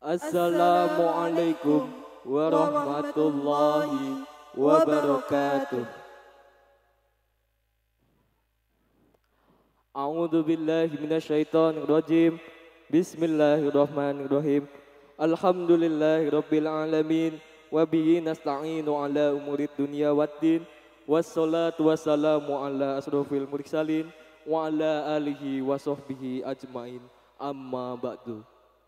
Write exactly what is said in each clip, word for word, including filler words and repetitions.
Assalamualaikum warahmatullahi wabarakatuh. A'udzu billahi minasyaitonir rajim. Bismillahirrahmanirrahim. Alhamdulillahirabbil alamin wa bihi nasta'inu ala umurid dunya waddin. Wassalatu wassalamu ala asrofil mursalin wa ala alihi wa sahbihi ajmain. Amma ba'du.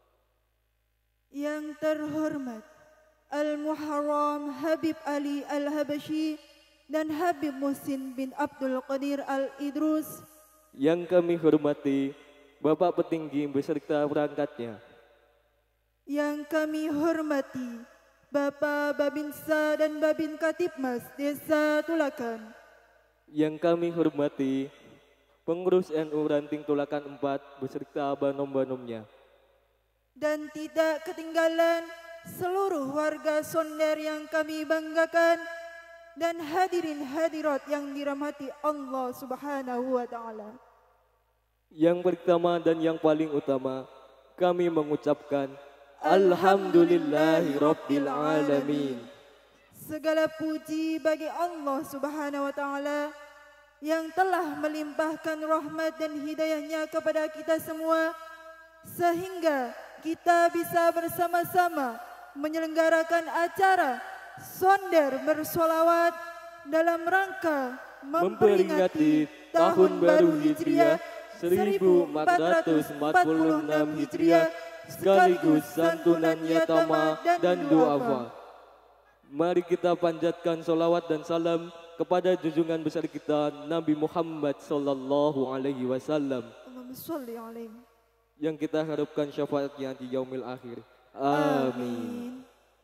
Yang terhormat Al-Muharram Habib Ali Al-Habasyi dan Habib Muhsin bin Abdul Qadir Al-Idrus. Yang kami hormati Bapak Petinggi beserta perangkatnya. Yang kami hormati Bapak Babinsa dan Babin Katipmas Desa Tulakan. Yang kami hormati pengurus N U Ranting Tulakan empat beserta banom-banomnya. Dan tidak ketinggalan seluruh warga Sonder yang kami banggakan dan hadirin hadirat yang dirahmati Allah Subhanahu wa taala. Yang pertama dan yang paling utama kami mengucapkan Alhamdulillahirabbil alamin. Segala puji bagi Allah Subhanahu wa taala yang telah melimpahkan rahmat dan hidayahnya kepada kita semua sehingga kita bisa bersama-sama menyelenggarakan acara Sonder bersolawat dalam rangka memperingati Tahun Baru Hijriah seribu empat ratus empat puluh enam Hijriah sekaligus santunan yatama dan duafa. Mari kita panjatkan solawat dan salam kepada junjungan besar kita Nabi Muhammad sallallahu alaihi wasallam. Allahumma sholli alaihi. Yang kita harapkan syafaatnya di yaumil akhir. Amin.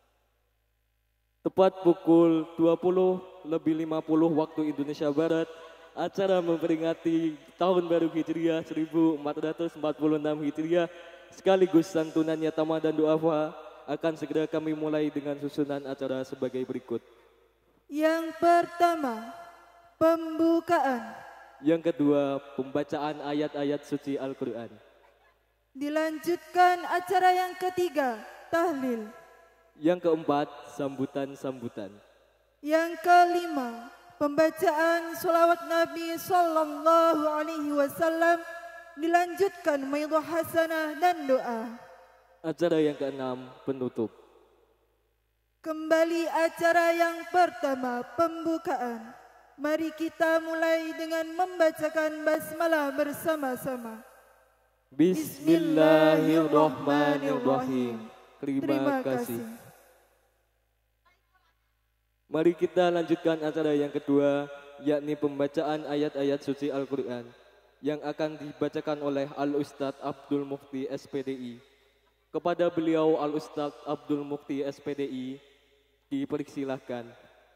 Tepat pukul dua puluh lebih lima puluh waktu Indonesia Barat, acara memperingati Tahun Baru Hijriah seribu empat ratus empat puluh enam Hijriah sekaligus santunan yatama dan duafa akan segera kami mulai dengan susunan acara sebagai berikut. Yang pertama, pembukaan. Yang kedua, pembacaan ayat-ayat suci Al-Quran. Dilanjutkan acara yang ketiga, tahlil. Yang keempat, sambutan-sambutan. Yang kelima, pembacaan sholawat Nabi Sallallahu Alaihi Wasallam. Dilanjutkan maidhah hasanah dan doa. Acara yang keenam, penutup. Kembali acara yang pertama, pembukaan. Mari kita mulai dengan membacakan basmalah bersama-sama. Bismillahirrahmanirrahim. Terima, Terima kasih. Mari kita lanjutkan acara yang kedua, yakni pembacaan ayat-ayat suci Al-Quran yang akan dibacakan oleh Al-Ustadz Abdul Mufti S P D I. Kepada beliau Al-Ustadz Abdul Mufti S P D I dipersilahkan.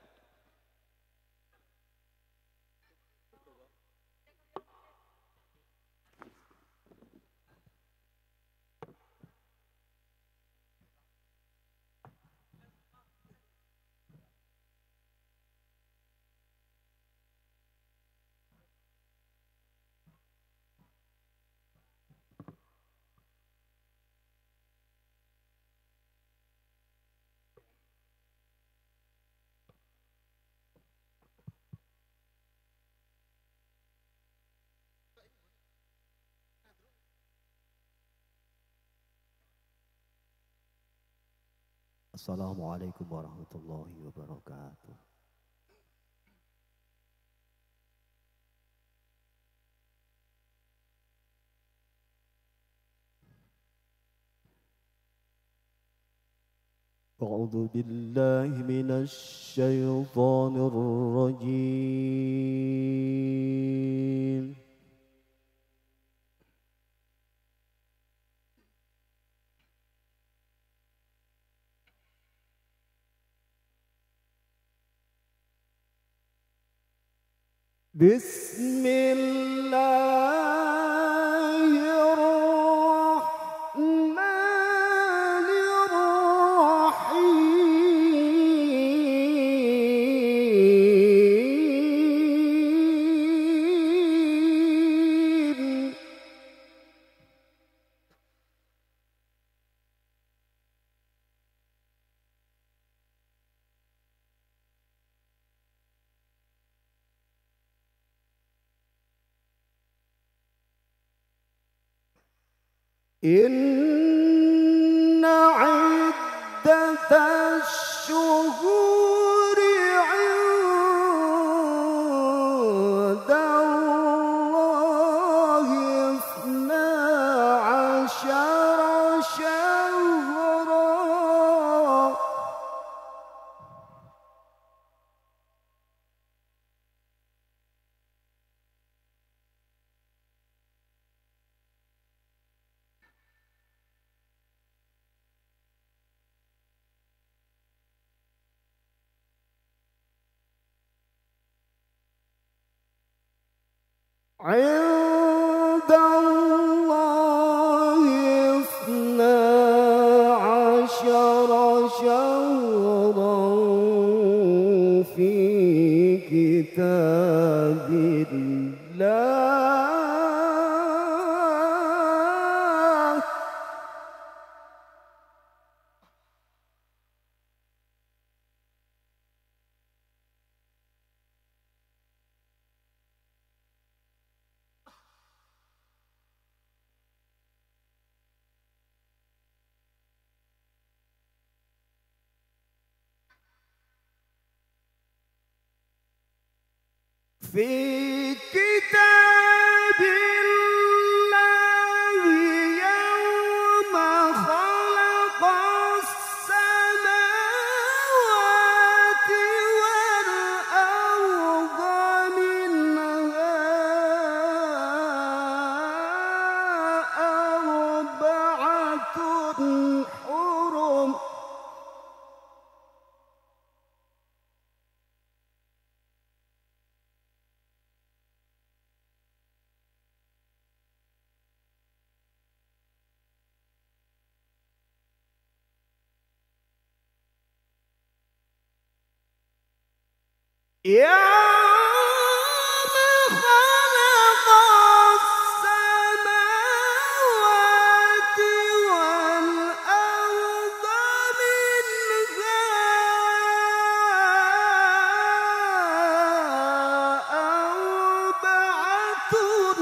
Assalamualaikum warahmatullahi wabarakatuh. A'udzu billahi minasy syaithanir rajim. Bismillahirrahmanirrahim. إن عدة الشهور عند الله اثنا عشر شهرا عند الله اثنا عشر شهرا في كتاب الله في كتاب الله يوم خلق السماوات والأرض منها أربعة حرم يوم خلق السماوات والأرض منها أربعة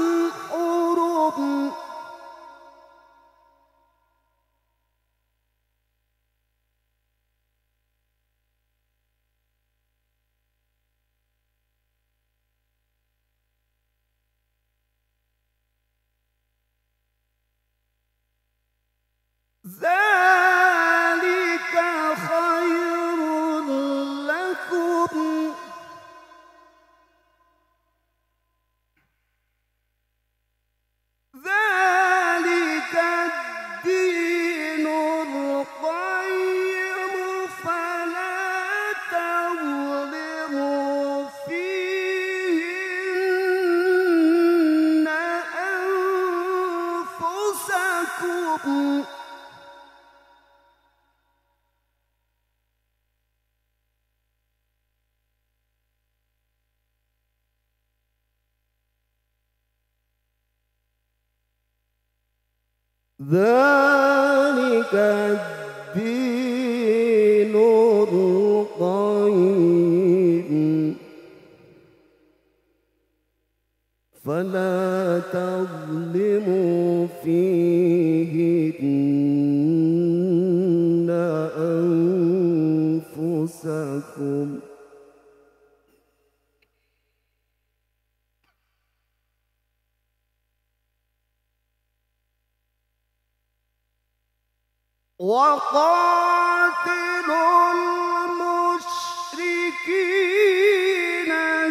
حرم ذلك خير لكم ذلك الدين القيم فلا تظلموا فيهن أنفسكم ذلك الدين القيم فلا تظلموا فيهن أنفسكم وقاتلوا المشركين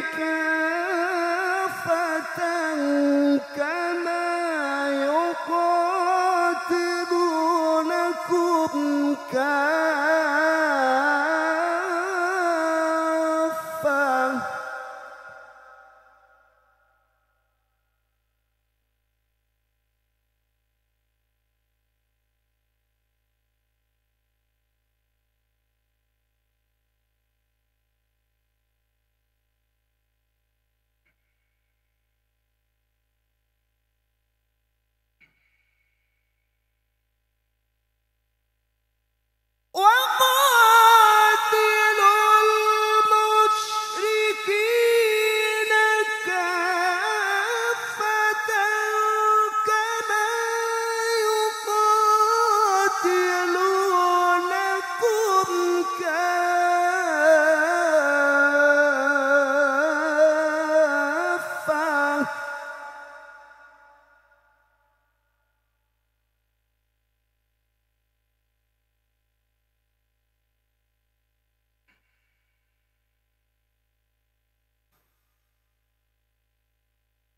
كافة كما يقاتلونكم كافة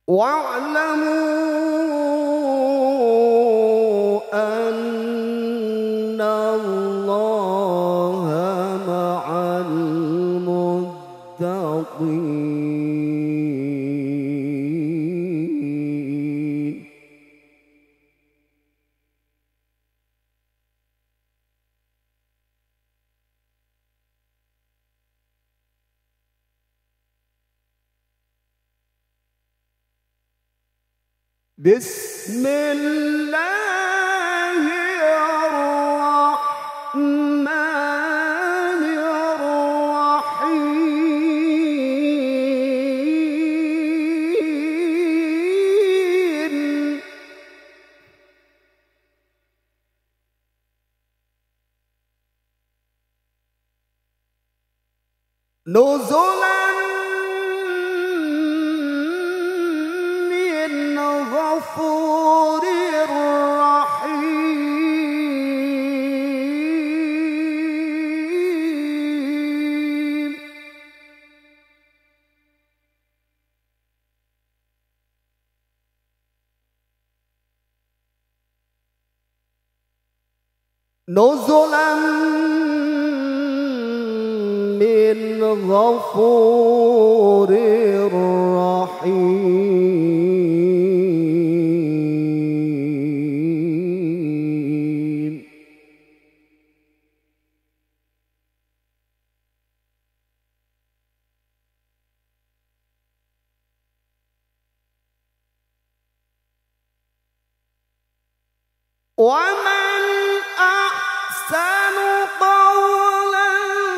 واعلموا أن الله مع المتقين. بسم الله الرحمن الرحيم. نزلا من غفور رحيم. نزلا من غفور رحيم. ومن أحسن قولا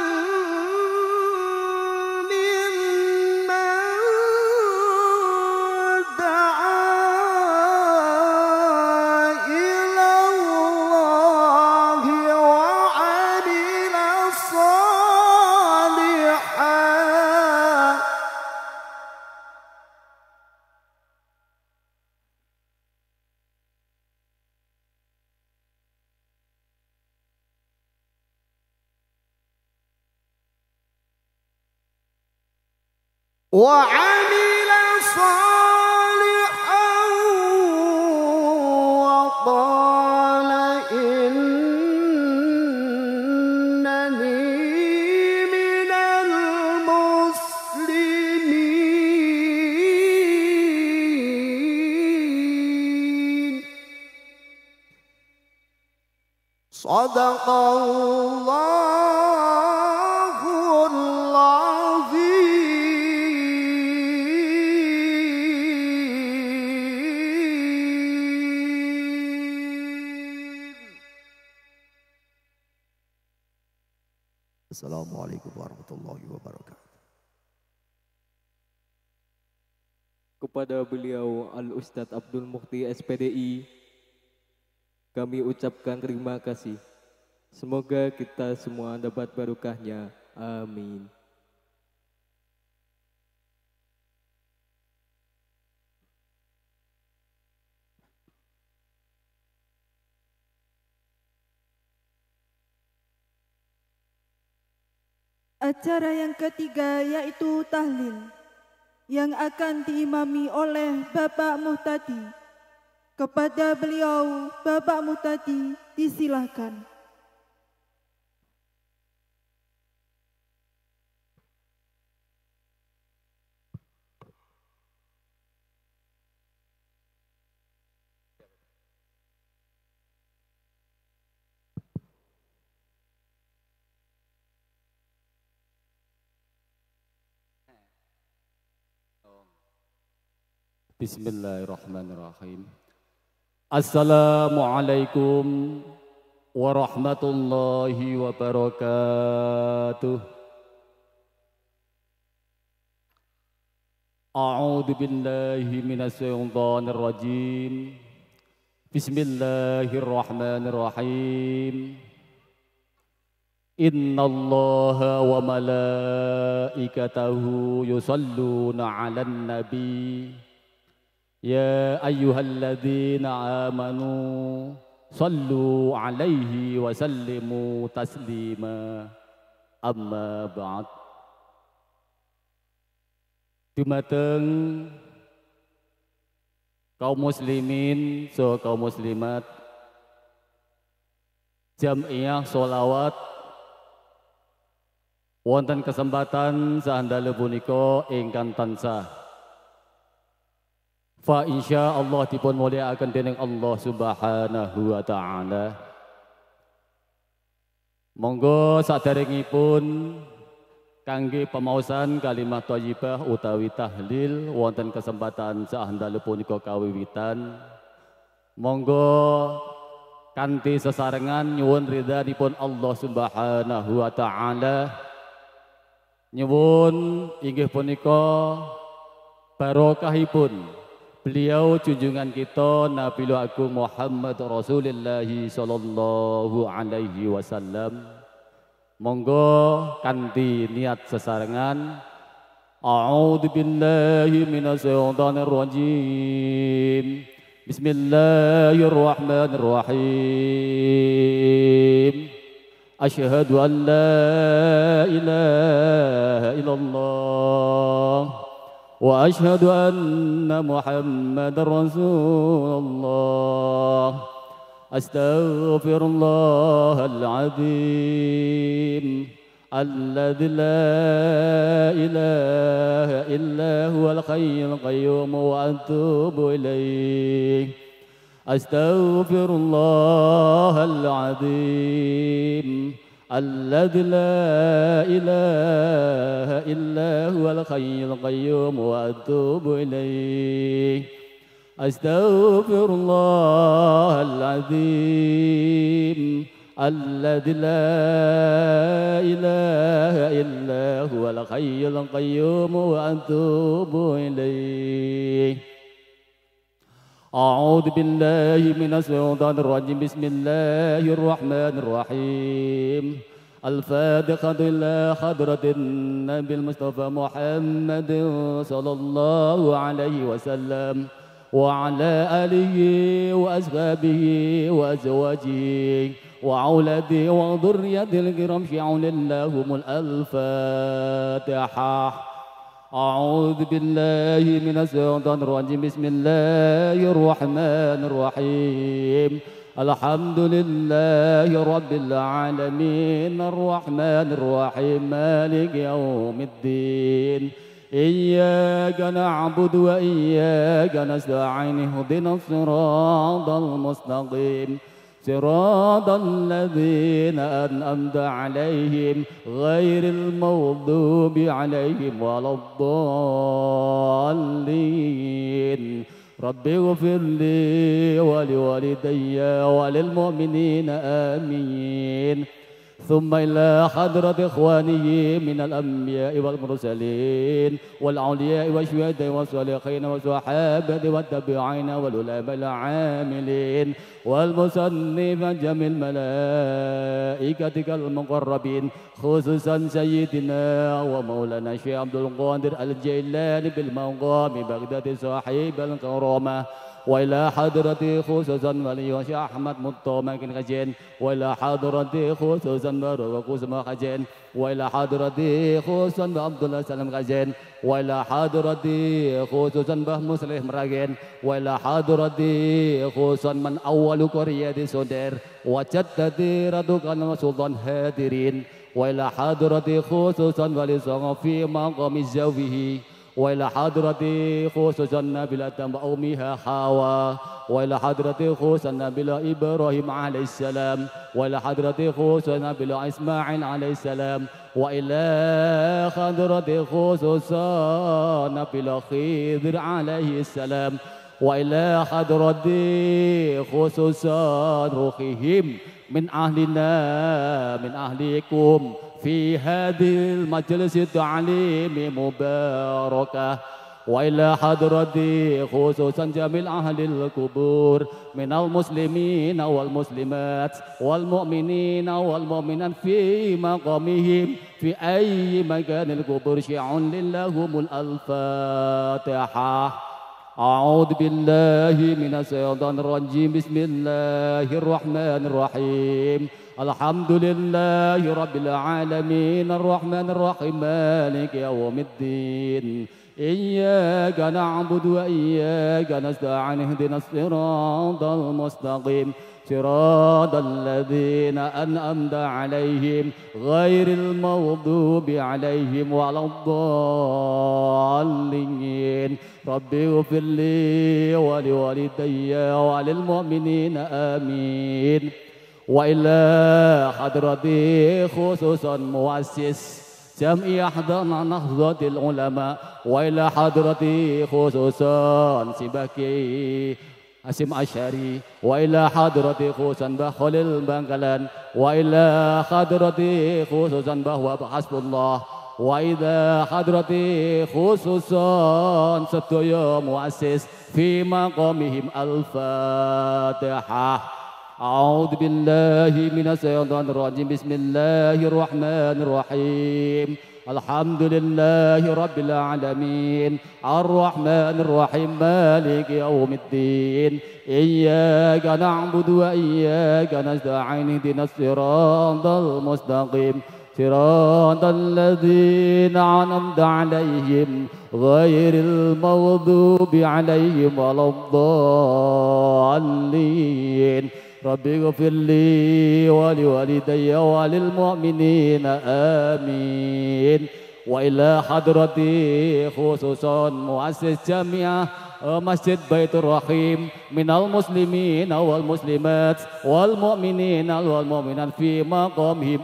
وعمل صالحا وقال إنني من المسلمين. صدق الله العظيم. Assalamualaikum warahmatullahi wabarakatuh. Kepada beliau Al-Ustadz Abdul Mukhti S P D I, kami ucapkan terima kasih. Semoga kita semua dapat barokahnya. Amin. Acara yang ketiga yaitu tahlil yang akan diimami oleh Bapak Muhtadi. Kepada beliau, Bapak Muhtadi, disilahkan. Bismillahirrahmanirrahim. Assalamualaikum warahmatullahi wabarakatuh. A'udzu billahi minasy syaithanir rajim. Bismillahirrahmanirrahim. Innallaha wa malaikatahu yusalluna 'alan nabi. Ya ayyuhalladzina amanu sallu alaihi wa sallimu taslima. Amma ba'd. Dumateng kaum muslimin so kaum muslimat Jam'iyah sholawat wonten kesempatan sahandale punika ingkang tansah fa insya Allah dipun mulyakaken dening Allah Subhanahu wa taala. Monggo saderengipun kangge pemaosan kalimat thayyibah utawi tahlil wonten kesempatan sahandale punika kawiwitan. Monggo kanthi sesarengan nyuwun ridhanipun Allah Subhanahu wa taala. Nyuwun inggih punika barokahipun beliau junjungan kita Nabiul Agung Muhammad Rasulullah sallallahu alaihi wasallam. Monggo kanthi niat sesarengan a'udzu billahi minasyaitonir rajim. Bismillahirrahmanirrahim. Asyhadu an la ilaha illallah wa asyhadu anna Muhammadar Rasulullah. Astaghfirullahal azim alladzi la ilaha illa huwal hayyul qayyum wa atubu ilaih. Astaghfirullahal azim alladzi la ilaha illa huwal hayyul qayyum wa atubu ilaih. Astaghfirullahal azim alladzi la ilaha illa huwal hayyul qayyum wa atubu ilaih. A'udzu billahi minasy syaithanir rajim. Bismillahirrahmanir rahim. Al-Fatihatu ila hadratin Nabil Mustafa Muhammadin sallallahu alaihi wasallam wa ala alihi wa ashabihi wa azwajihi wa auladihi wa dhurriyyatil kiram shi'unillahumul al-Fatihah. A'udzu billahi minasy syaithanir rajim. Bismillahir rahmanir rahim. Alhamdulillahi rabbil alamin arrahmanir rahim maliki yaumiddin. Iyyaka na'budu wa iyyaka nasta'in ihdinas siratal mustaqim. صراط الذين أنعمت عليهم غير المغضوب عليهم ولا الضالين. رب اغفر لي ولوالدي وللمؤمنين آمين. ثم إلى حضرة إخوانه من الأنبياء والمرسلين والأولياء والشهداء والصالحين والصحابة والتابعين والعلماء العاملين والمصنف جميع الملائكة المقربين خصوصا سيدنا ومولانا الشيخ عبد القادر الجيلاني بالمقام بغداد صاحب الكرامة وإلى حضرة خصوصا ولي الشيخ أحمد مطمئن خجين وإلى حضرة خصوصا بروك قسم خجين وإلى حضرة خصوصا عبد الله سلام خجين وإلى حضرة خصوصا به مسلم راجين وإلى حضرة خصوصا من أول قرية سودر وجدت ردوكان وسلطان هادرين وإلى حضرة خصوصا ولي في مقام زوجه وإلى حضرة خصوصا نبيلة وأمها حواء وإلى حضرة خصوصا نبيلة إبراهيم عليه السلام وإلى حضرة خصوصا نبيلة إسماعيل عليه السلام وإلى حضرة خصوصا نبيلة خضر عليه السلام وإلى حضرة خصوصا روحهم من أهلنا من أهلكم في هذه المجلس التعليم مباركة وإلى حضرة خصوصا جميع أهل القبور من المسلمين والمسلمات والمؤمنين والمؤمنات في مقامهم في أي مكان القبور شيع لهم الفاتحة. أعوذ بالله من الشيطان الرجيم. بسم الله الرحمن الرحيم. الحمد لله رب العالمين الرحمن الرحيم مالك يوم الدين إياك نعبد وإياك نستعين اهدنا الصراط المستقيم صراط الذين أنعمت عليهم غير المغضوب عليهم ولا الضالين رب اغفر لي ولوالدي وللمؤمنين آمين. وإلى حضرتي خصوصا مؤسس جمعية حضرنا نهضة العلماء وإلى حضرتي خصوصا سباكي Hasim Asyari wa ila hadrati khususan Mbah Khalil Bangkalan wa ila hadrati khususan Mbah Wahab Hasbullah wa ila hadrati khususan sedaya muassis fi maqamihim al-Fatihah. A'udzu billahi minasyaitonir rajim. Bismillahirrahmanirrahim. Alhamdulillahi rabbil alamin arrahmanir rahim maliki yaumiddin iyyaka na'budu wa iyyaka nasta'in ihdinas siratal mustaqim siratal ladzina an'amta 'alaihim ghairil maghdubi 'alaihim waladdallin. Rabbi ighfir li wa liwalidayya wa lil mu'minina amin. Wa ila hadrati khususan muassis jamiah Masjid Baitur Rahim minal muslimin wal muslimat wal mu'minin wal mu'minat fi maqamihim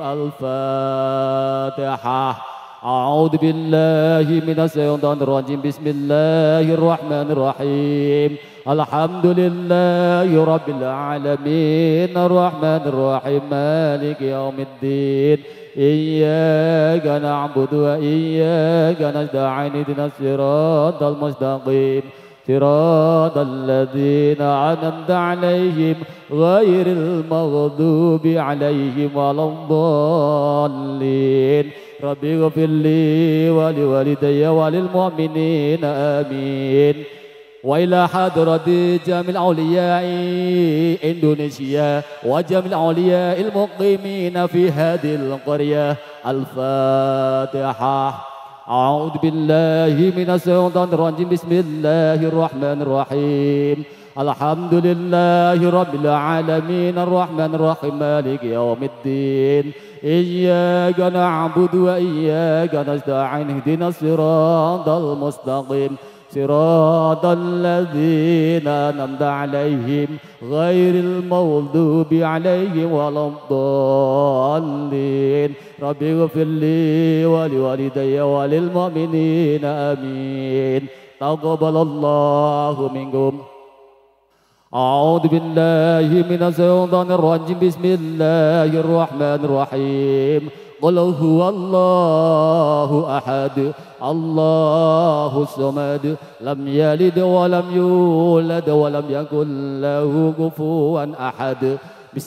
al-Fatihah. A'udzu billahi minasyaitonir rajim. Bismillahirrahmanirrahim. Alhamdulillahi rabbil alamin arrahmanir rahim maliki yaumiddin iyyaka na'budu wa iyyaka nasta'in ihdinas siratal mustaqim siratal ladzina an'amta 'alaihim ghairil maghdubi 'alaihim waladdallin. Rabbi ighfir li wa liwalidayya wa lil mu'minina amin. Wa ila hadrati jamil awliya'i Indonesia wa jamil awliya'il muqimina fi hadhil qaryah al-Fatihah. A'udzu billahi minasyaitonir rajim. Bismillahirrahmanirrahim. Alhamdulillahi rabbil alamin arrahmanir rahim maliki yaumiddin iyyaka na'budu wa iyyaka nasta'in ihdinas siratal mustaqim siratal ladzina an'amta 'alaihim ghairil maghdubi 'alaihim waladdallin. Rabbi ighfir li wa liwalidayya wa lil mu'minina amin. Taqabbalallahu minkum. A'udzu billahi minasyaitonir rajim. Bismillahirrahmanirrahim. Qul huwallahu ahad Allahus samad lam yalid wa lam yulad wa lam yakul lahu kufuwan ahad.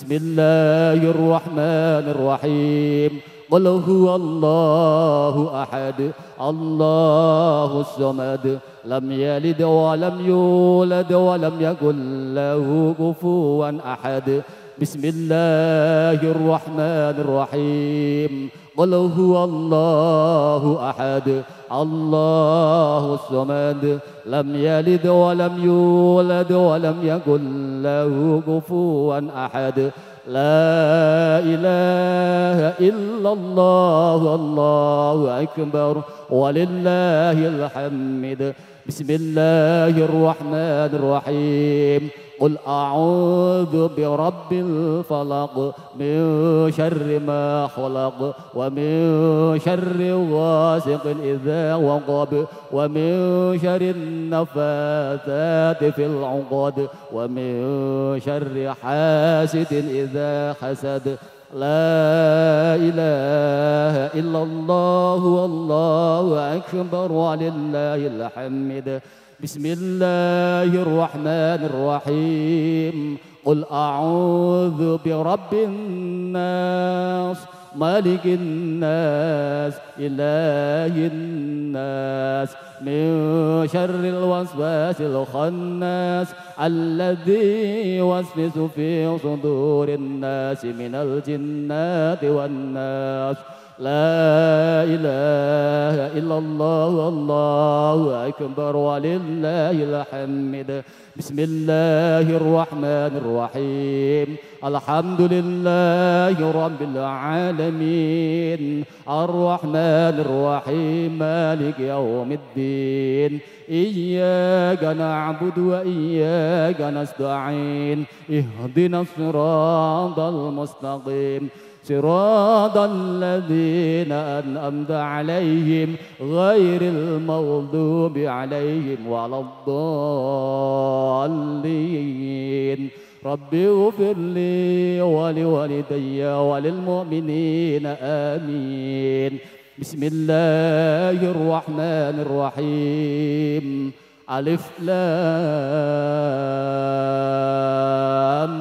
Bismillahirrahmanirrahim. Qul huwallahu ahad Allahus samad lam yalid wa lam yulad wa lam yakul lahu kufuwan ahad. Bismillahirrahmanirrahim. Qul huwallahu ahad Allahus samad lam yalid wa lam yulad wa lam yakul lahu kufuwan ahad. La ilaha illallah Allahu akbar walillahil hamd. Bismillahirrahmanirrahim. Qul a'udzu birabbil falaq min syarri ma khalaq wa min syarri ghasiqin idza waqab wa min syarri nafatsati fil 'uqad wa min syarri hasidin idza hasad. La ilaha illallah wallahu akbar walillahil hamd. Bismillahirrahmanirrahim. Qul a'udzu birabbin nas malikin nas ilahin nas min syarril waswasil khannas alladzi yuwaswisu fi sudurin nas minal jinnati wan nas. لا إله إلا الله الله أكبر ولله الحمد بسم الله الرحمن الرحيم الحمد لله رب العالمين الرحمن الرحيم مالك يوم الدين إياك نعبد وإياك نستعين اهدنا الصراط المستقيم صراط الذين أنعمت عليهم غير المغضوب عليهم ولا الضالين رب اغفر لي ولوالدي وللمؤمنين آمين بسم الله الرحمن الرحيم ألف لام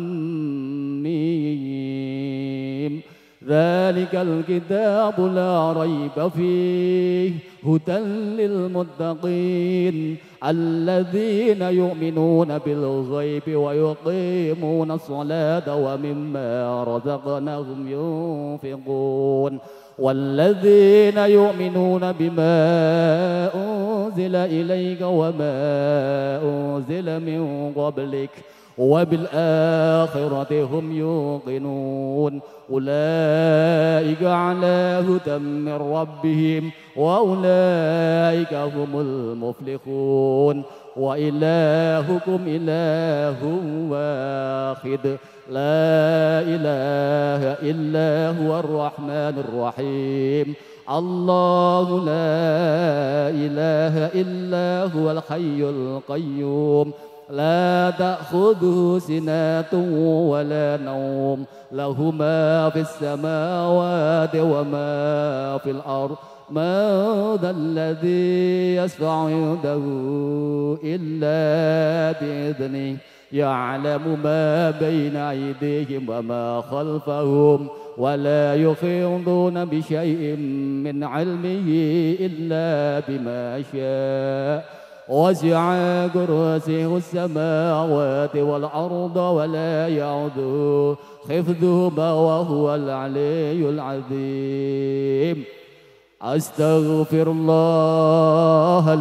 ميم ذلك الكتاب لا ريب فيه هدى للمتقين الذين يؤمنون بالغيب ويقيمون الصلاة ومما رزقناهم ينفقون والذين يؤمنون بما أنزل إليك وما أنزل من قبلك وبالآخرة هم يوقنون أولئك على هدى من ربهم وأولئك هم المفلحون وإلهكم إله واحد لا إله إلا هو الرحمن الرحيم الله لا إله إلا هو الحي القيوم لا تأخذه سنة ولا نوم له ما في السماوات وما في الأرض من ذا الذي يشفع عنده إلا بإذنه يعلم ما بين أيديهم وما خلفهم ولا يحيطون بشيء من علمه إلا بما شاء وسع كرسيه السماوات والأرض ولا يعوده حفظهما وهو العلي العظيم أستغفر الله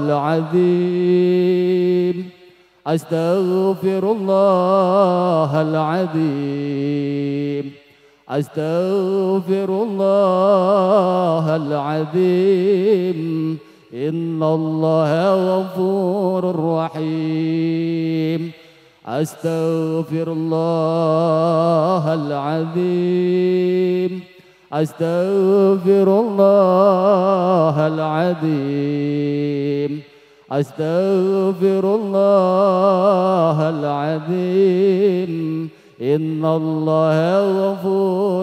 العظيم أستغفر الله العظيم أستغفر الله العظيم إن الله غفور رحيم أستغفر الله العظيم أستغفر الله العظيم أستغفر الله العظيم إن الله غفور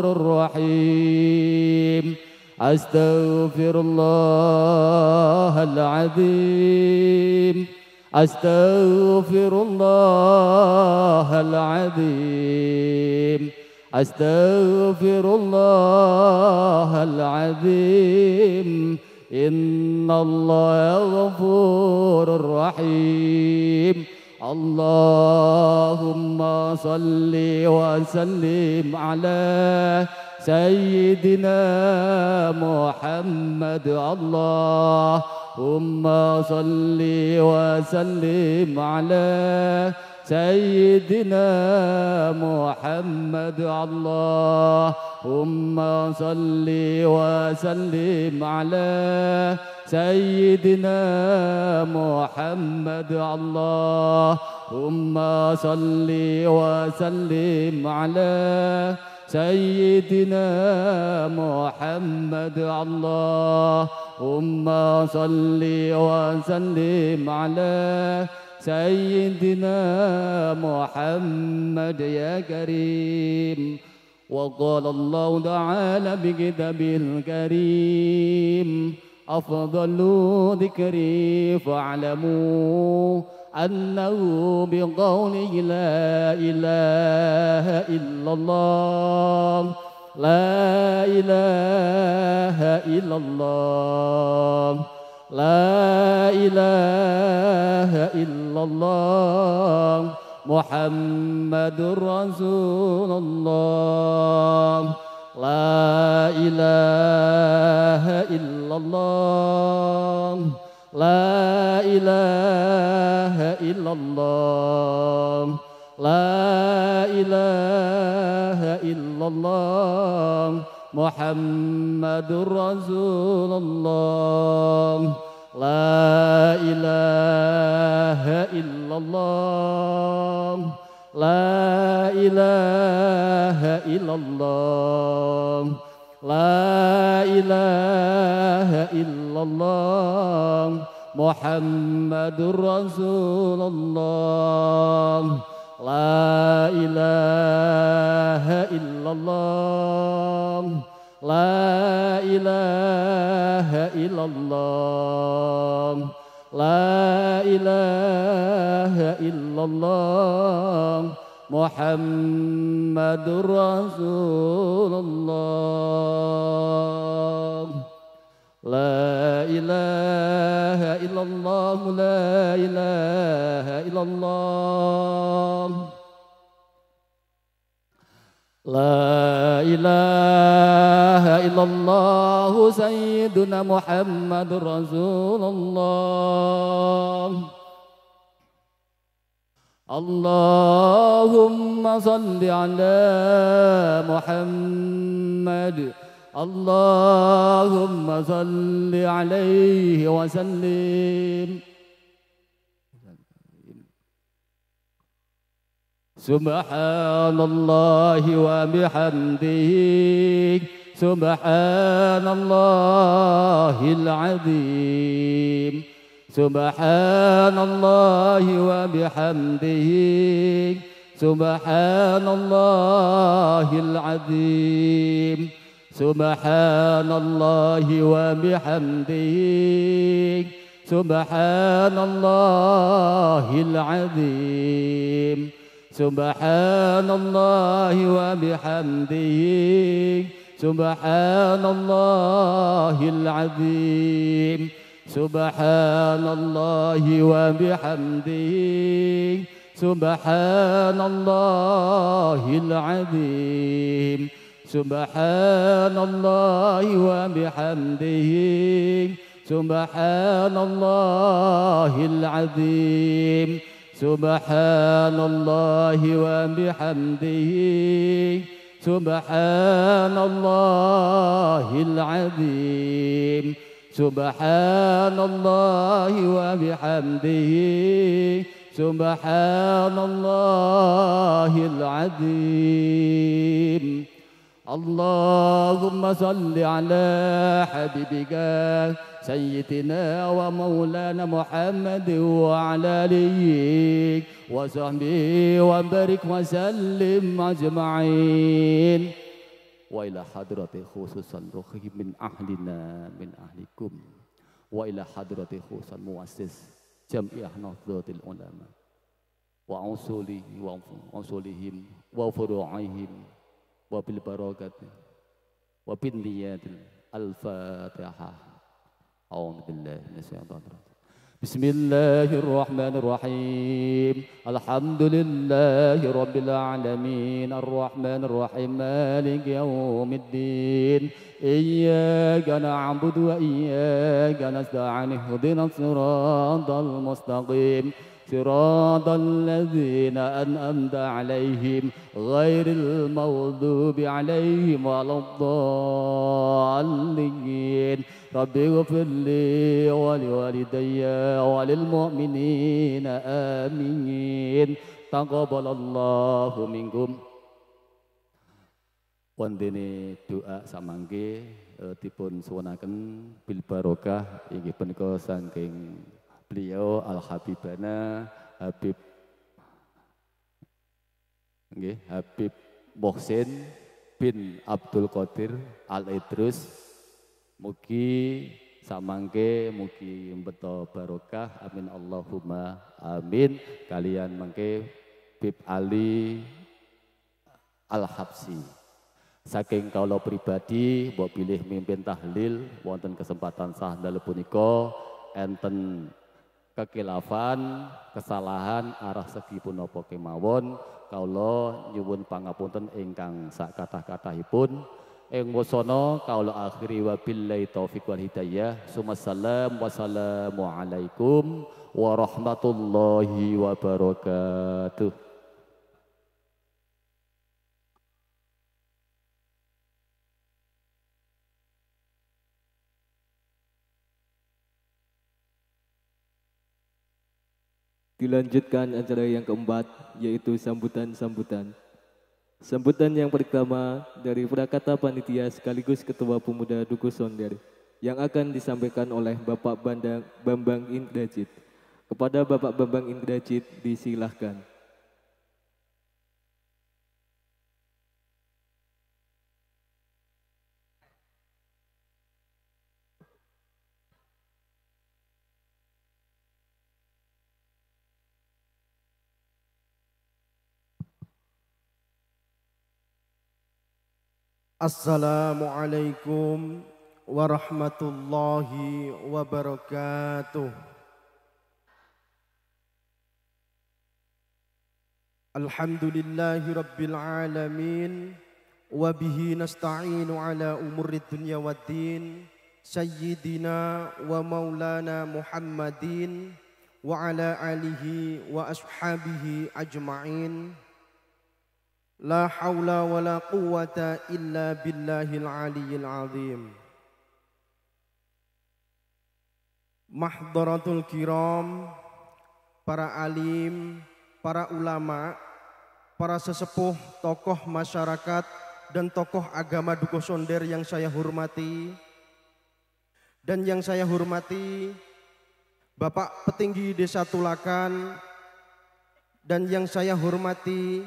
رحيم أستغفر الله العظيم أستغفر الله العظيم أستغفر الله العظيم إن الله غفور رحيم اللهم صل وسلم على سيدنا محمد اللهم صل وسلم على سيدنا محمد اللهم صل وسلم على سيدنا محمد اللهم صل وسلم على سيدنا محمد اللهم صل وسلم على سيدنا محمد يا كريم وقال الله تعالى بكتابه الكريم أفضل ذكري فاعلموا أنه بقوله لا إله إلا الله لا إله إلا الله لا إله إلا الله محمد رسول الله La ilaha illallah, La ilaha illallah, La ilaha illallah, Muhammadur Rasulullah. La ilaha illallah, La ilaha illallah, La ilaha illallah, Muhammadur Rasulullah. La ilaha illallah, La ilaha illallah, La ilaha illallah, Muhammadur Rasulullah. La ilaha illallah, La ilaha illallah, La ilaha illallah, Sayyiduna Muhammadur Rasulullah. Allahumma salli ala Muhammad, Allahumma salli alaihi wa sallim. Subhanallahi wa bihamdihi, Subhanallahil azim, Subhanallahi wa bihamdihi, Subhanallahil azim, Subhanallahi wa bihamdihi, Subhanallahil azim, Subhanallahi wa bihamdihi, Subhanallahil azim, Subhanallahi wa bihamdihi, Subhanallahil azim, Subhanallahi wa bihamdihi, Subhanallahil azim, Subhanallahi wa bihamdihi, Subhanallahil azim, Subhanallahi wa bihamdihi, Subhanallahil azim. Allahumma salli ala habibika Sayyidina wa maulana Muhammad wa ala alihi wa sahbihi wa barik wa sallim ajma'in. Wa ila hadrati khususan ruhi min ahlina min ahlikum, wa ila hadrati khususan muassis Jami'ah Nahdlatul Ulama wa usulihi wa usulihim wa furu'ihim wa bil barakati wa bin niyatil al-fatihah. A'udzu billahi minasyaitonir rajim. Bismillahirrahmanirrahim. Alhamdulillahi rabbil alamin, arrahmanir rahim, maliki yaumiddin. Iyyaka na'budu wa iyyaka nasta'in. Ihdinas siratal mustaqim, صراط الذين أنعمت عليهم غير المغضوب عليهم ولا الضالين. رب اغفر لي ولوالدي وللمؤمنين آمين. تقبل الله منكم. Wondene doa samangke dipun suwunaken bil barokah inggih punika saking beliau Al-Habibana Habib nggih Habib Mohsin bin Abdul Qadir Al-Idrus. Mugi samangke mugi mbeta barokah, amin Allahumma amin. Kalian mangke Habib Ali Al-Habsi. Saking kaula pribadi mbok pilih mimpin tahlil wonten kesempatan sahdal punika enten kekilafan, kesalahan arah segi punapa kemawon, kaula nyuwun pangapunten ingkang sak kathah-kathahipun. Ing wasana kaula akhiri wa billahi taufiq wal hidayah. Sumassalam wassalamualaikum warahmatullahi wabarakatuh. Dilanjutkan acara yang keempat, yaitu sambutan-sambutan. Sambutan yang pertama dari Prakata Panitia sekaligus Ketua Pemuda Duku Sonder yang akan disampaikan oleh Bapak Bandang, Bambang Indrajit. Kepada Bapak Bambang Indrajit disilahkan. Assalamualaikum warahmatullahi wabarakatuh. Alhamdulillahi rabbil alamin wa bihi nasta'inu ala umurid dunya waddin sayyidina wa maulana Muhammadin wa ala alihi wa ashabihi ajma'in. La haula wa la quwwata illa billahil aliyyil azim. Mahdaratul kiram, para alim, para ulama, para sesepuh, tokoh masyarakat dan tokoh agama Dukuh Sonder yang saya hormati, dan yang saya hormati Bapak Petinggi Desa Tulakan, dan yang saya hormati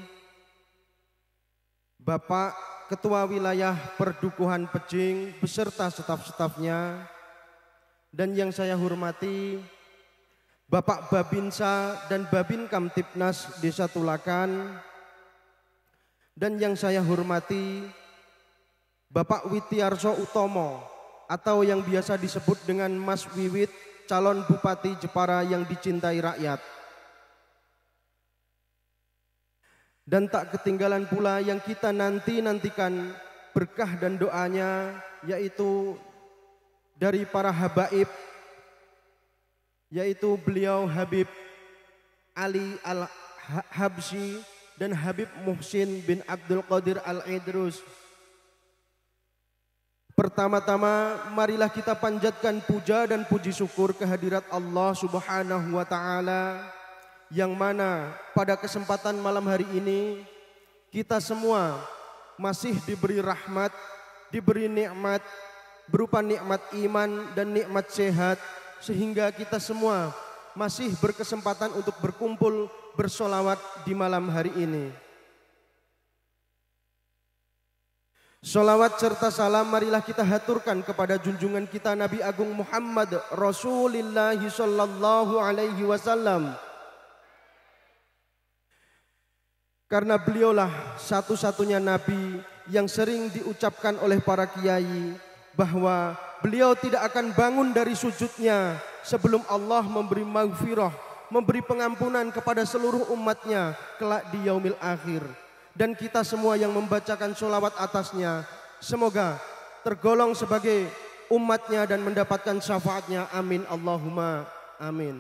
Bapak Ketua Wilayah Perdukuhan Pejing beserta staf-stafnya, dan yang saya hormati Bapak Babinsa dan Babin Kamtipnas Desa Tulakan, dan yang saya hormati Bapak Witiarso Utomo atau yang biasa disebut dengan Mas Wiwit, calon Bupati Jepara yang dicintai rakyat. Dan tak ketinggalan pula yang kita nanti-nantikan berkah dan doanya, yaitu dari para habaib, yaitu beliau Habib Ali Al-Habsyi dan Habib Muhsin bin Abdul Qadir Al-Idrus. Pertama-tama marilah kita panjatkan puja dan puji syukur kehadirat Allah Subhanahu wa Ta'ala, yang mana pada kesempatan malam hari ini kita semua masih diberi rahmat, diberi nikmat berupa nikmat iman dan nikmat sehat, sehingga kita semua masih berkesempatan untuk berkumpul bersolawat di malam hari ini. Solawat serta salam marilah kita haturkan kepada junjungan kita Nabi Agung Muhammad Rasulullah sallallahu alaihi wasallam, karena beliaulah satu-satunya nabi yang sering diucapkan oleh para kiai bahwa beliau tidak akan bangun dari sujudnya sebelum Allah memberi maghfirah, memberi pengampunan kepada seluruh umatnya kelak di yaumil akhir. Dan kita semua yang membacakan sholawat atasnya semoga tergolong sebagai umatnya dan mendapatkan syafaatnya. Amin Allahumma amin.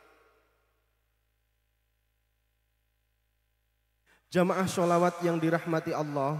Jamaah sholawat yang dirahmati Allah,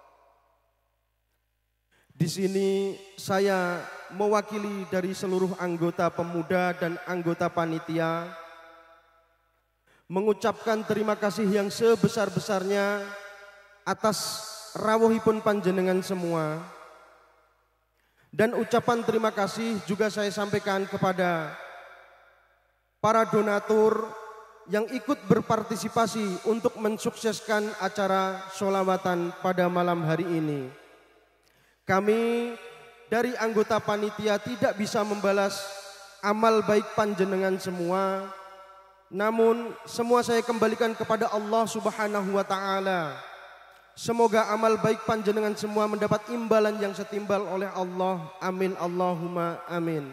di sini saya mewakili dari seluruh anggota pemuda dan anggota panitia mengucapkan terima kasih yang sebesar-besarnya atas rawuhipun panjenengan semua. Dan ucapan terima kasih juga saya sampaikan kepada para donatur yang ikut berpartisipasi untuk mensukseskan acara sholawatan pada malam hari ini. Kami dari anggota panitia tidak bisa membalas amal baik panjenengan semua, namun semua saya kembalikan kepada Allah Subhanahu wa Ta'ala. Semoga amal baik panjenengan semua mendapat imbalan yang setimbal oleh Allah. Amin Allahumma amin.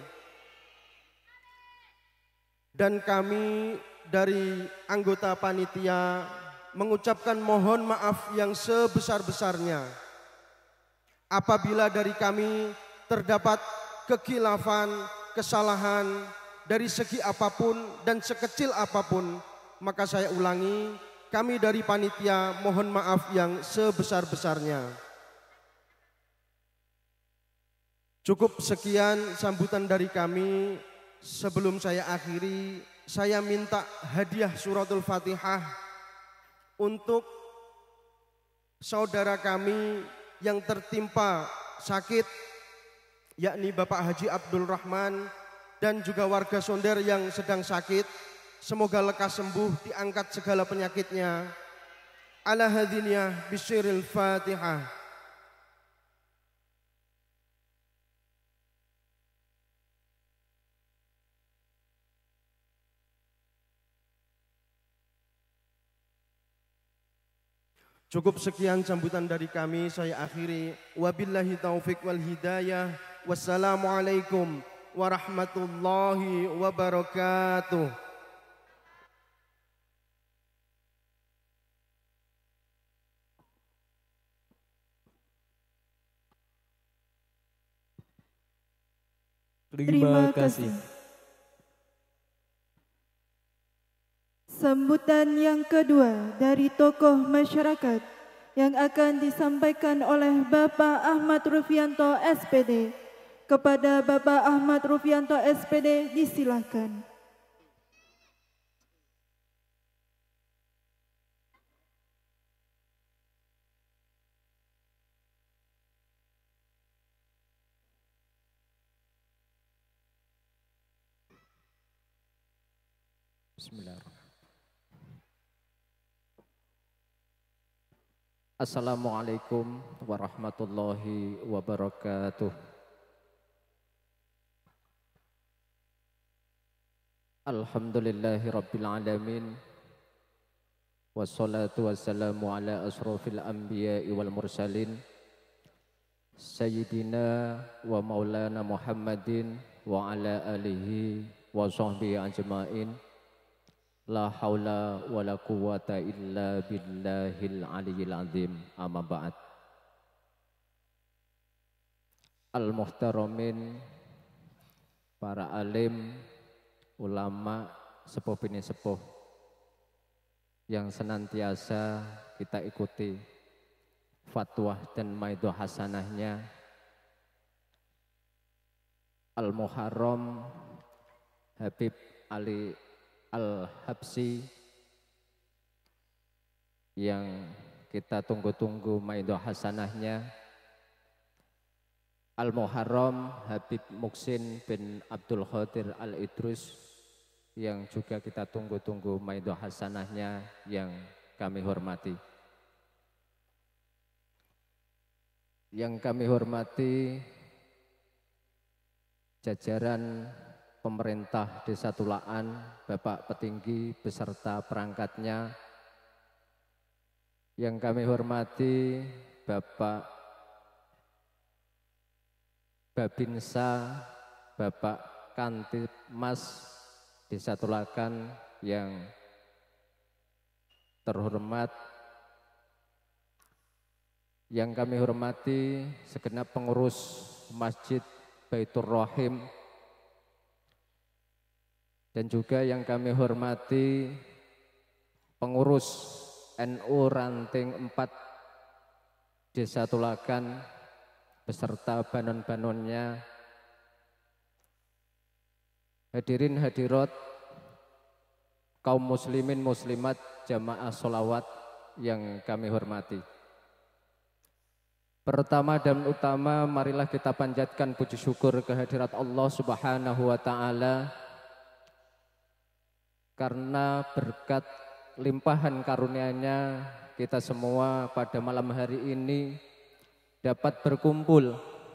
Dan kami dari anggota panitia mengucapkan mohon maaf yang sebesar-besarnya Apabila dari kami terdapat kekhilafan, kesalahan dari segi apapun dan sekecil apapun, maka saya ulangi, kami dari panitia mohon maaf yang sebesar-besarnya. Cukup sekian sambutan dari kami. Sebelum saya akhiri, saya minta hadiah suratul Fatihah untuk saudara kami yang tertimpa sakit, yakni Bapak Haji Abdul Rahman dan juga warga Sonder yang sedang sakit. Semoga lekas sembuh, diangkat segala penyakitnya. Ala hadiniyah bisyiril Fatihah. Cukup sekian sambutan dari kami, saya akhiri. Wabillahi taufik wal hidayah. Wassalamualaikum warahmatullahi wabarakatuh. Terima kasih. Sambutan yang kedua dari tokoh masyarakat yang akan disampaikan oleh Bapak Ahmad Rufianto S P D. Kepada Bapak Ahmad Rufianto S P D disilahkan. Bismillahirrahmanirrahim. Assalamualaikum warahmatullahi wabarakatuh. Alhamdulillahi rabbil alamin. Wassalatu wassalamu ala asrafil anbiya'i wal mursalin. Sayyidina wa maulana Muhammadin wa ala alihi wa sahbihi ajma'in. La haula wa la quwata illa billahil aliyyil azim. Amma ba'd. Al-muhtaramin, para alim, ulama, sepuh bini sepuh yang senantiasa kita ikuti fatwa dan maido hasanahnya. Al-Muharram Habib Ali Al-Habsi yang kita tunggu-tunggu maido hasanahnya. Al-Muharram Habib Muksin bin Abdul Qadir Al-Idrus yang juga kita tunggu-tunggu maido hasanahnya yang kami hormati. Yang kami hormati jajaran pemerintah Desa Tulaan, Bapak Petinggi beserta perangkatnya. Yang kami hormati Bapak Babinsa, Bapak Kantipmas Desa Tulakan yang terhormat. Yang kami hormati segenap pengurus Masjid Baitur Rahim. Dan juga yang kami hormati pengurus N U Ranting empat Desa Tulakan beserta banon-banonnya. Hadirin hadirat, kaum muslimin muslimat jamaah sholawat yang kami hormati. Pertama dan utama, marilah kita panjatkan puji syukur kehadirat Allah Subhanahu wa Ta'ala, karena berkat limpahan karunia-Nya kita semua pada malam hari ini dapat berkumpul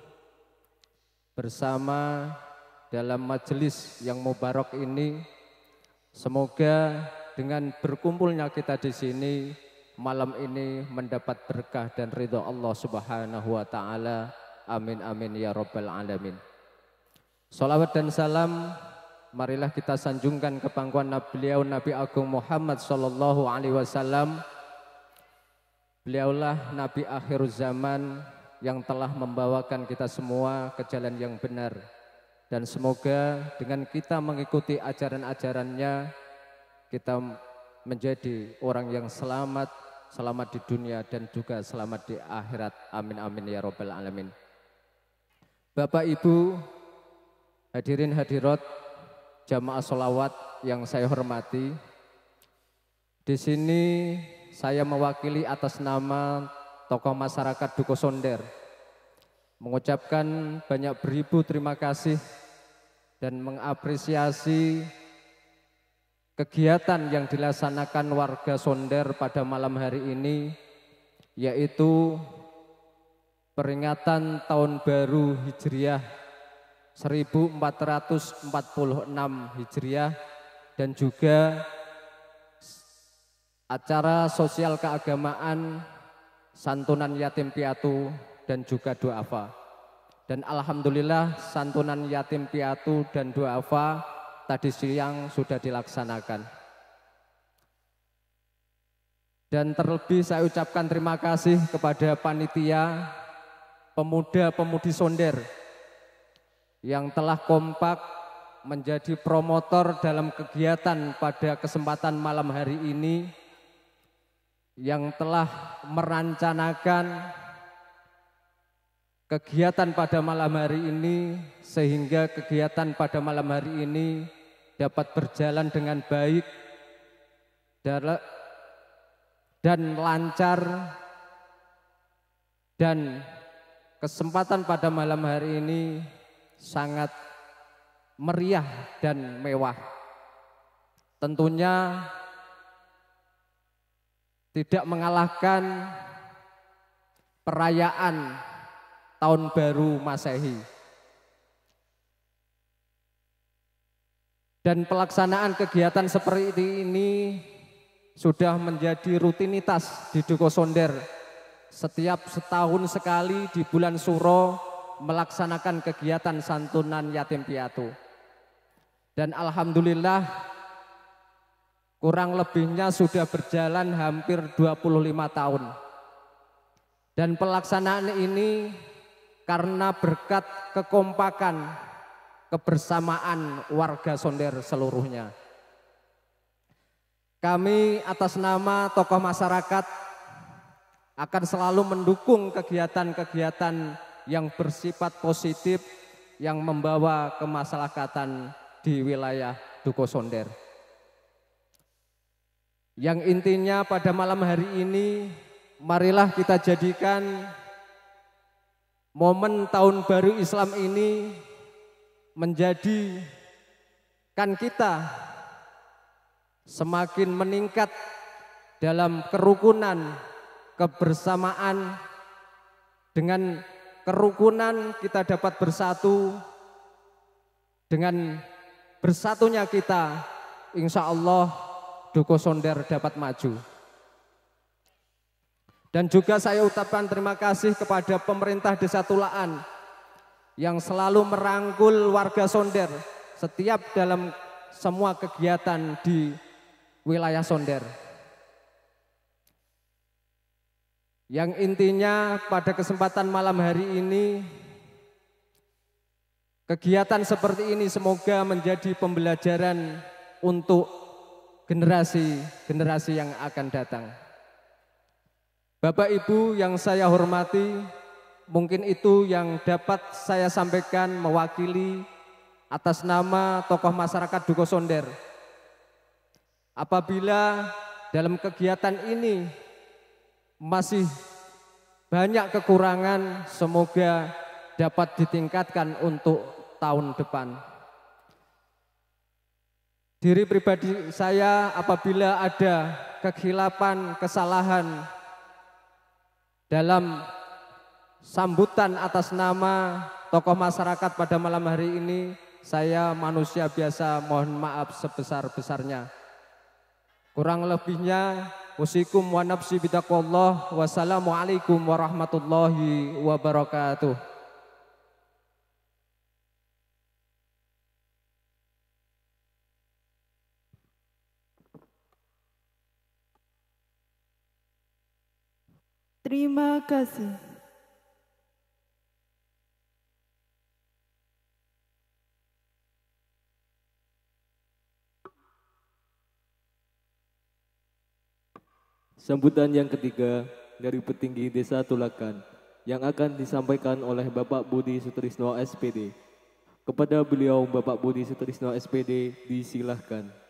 bersama dalam majelis yang mubarak ini. Semoga dengan berkumpulnya kita di sini malam ini mendapat berkah dan ridha Allah Subhanahu wa Ta'ala. Amin amin ya rabbal alamin. Salawat dan salam marilah kita sanjungkan ke pangkuan beliau Nabi Agung Muhammad sallallahu alaihi wasallam. Beliaulah Nabi akhir zaman yang telah membawakan kita semua ke jalan yang benar. Dan semoga dengan kita mengikuti ajaran-ajarannya, kita menjadi orang yang selamat, selamat di dunia dan juga selamat di akhirat. Amin amin ya rabbal alamin. Bapak Ibu, hadirin hadirat, jamaah sholawat yang saya hormati, di sini saya mewakili atas nama tokoh masyarakat Dukuh Sonder mengucapkan banyak beribu terima kasih dan mengapresiasi kegiatan yang dilaksanakan warga Sonder pada malam hari ini, yaitu peringatan Tahun Baru Hijriah seribu empat ratus empat puluh enam Hijriah dan juga acara sosial keagamaan, santunan yatim piatu dan juga duafa. Dan alhamdulillah santunan yatim piatu dan duafa tadi siang sudah dilaksanakan. Dan terlebih saya ucapkan terima kasih kepada panitia pemuda-pemudi Sonder yang telah kompak menjadi promotor dalam kegiatan pada kesempatan malam hari ini, yang telah merancanakan kegiatan pada malam hari ini sehingga kegiatan pada malam hari ini dapat berjalan dengan baik dan lancar, dan kesempatan pada malam hari ini sangat meriah dan mewah. Tentunya tidak mengalahkan perayaan Tahun Baru Masehi. Dan pelaksanaan kegiatan seperti ini sudah menjadi rutinitas di Dukuh Sonder. Setiap setahun sekali di bulan Suro melaksanakan kegiatan santunan yatim piatu. Dan alhamdulillah kurang lebihnya sudah berjalan hampir dua puluh lima tahun. Dan pelaksanaan ini karena berkat kekompakan, kebersamaan warga Sonder seluruhnya. Kami atas nama tokoh masyarakat akan selalu mendukung kegiatan-kegiatan yang bersifat positif yang membawa kemaslahatan di wilayah Dukuh Sonder. Yang intinya pada malam hari ini, marilah kita jadikan momen Tahun Baru Islam ini menjadikan kita semakin meningkat dalam kerukunan, kebersamaan. Dengan kerukunan kita dapat bersatu, dengan bersatunya kita, insya Allah Dukuh Sonder dapat maju. Dan juga saya ucapkan terima kasih kepada pemerintah Desa Tulaan yang selalu merangkul warga Sonder setiap dalam semua kegiatan di wilayah Sonder. Yang intinya pada kesempatan malam hari ini, kegiatan seperti ini semoga menjadi pembelajaran untuk generasi-generasi yang akan datang. Bapak Ibu yang saya hormati, mungkin itu yang dapat saya sampaikan mewakili atas nama tokoh masyarakat Dukuh Sonder. Apabila dalam kegiatan ini masih banyak kekurangan, semoga dapat ditingkatkan untuk tahun depan. Diri pribadi saya, apabila ada kekhilafan, kesalahan dalam sambutan atas nama tokoh masyarakat pada malam hari ini, saya manusia biasa, mohon maaf sebesar-besarnya. Kurang lebihnya, usikum wa nafsi bitaqwallah. Wassalamualaikum warahmatullahi wabarakatuh. Terima kasih. Sambutan yang ketiga dari petinggi Desa Tulakan yang akan disampaikan oleh Bapak Budi Sutrisno S P D. Kepada beliau Bapak Budi Sutrisno S P D disilahkan.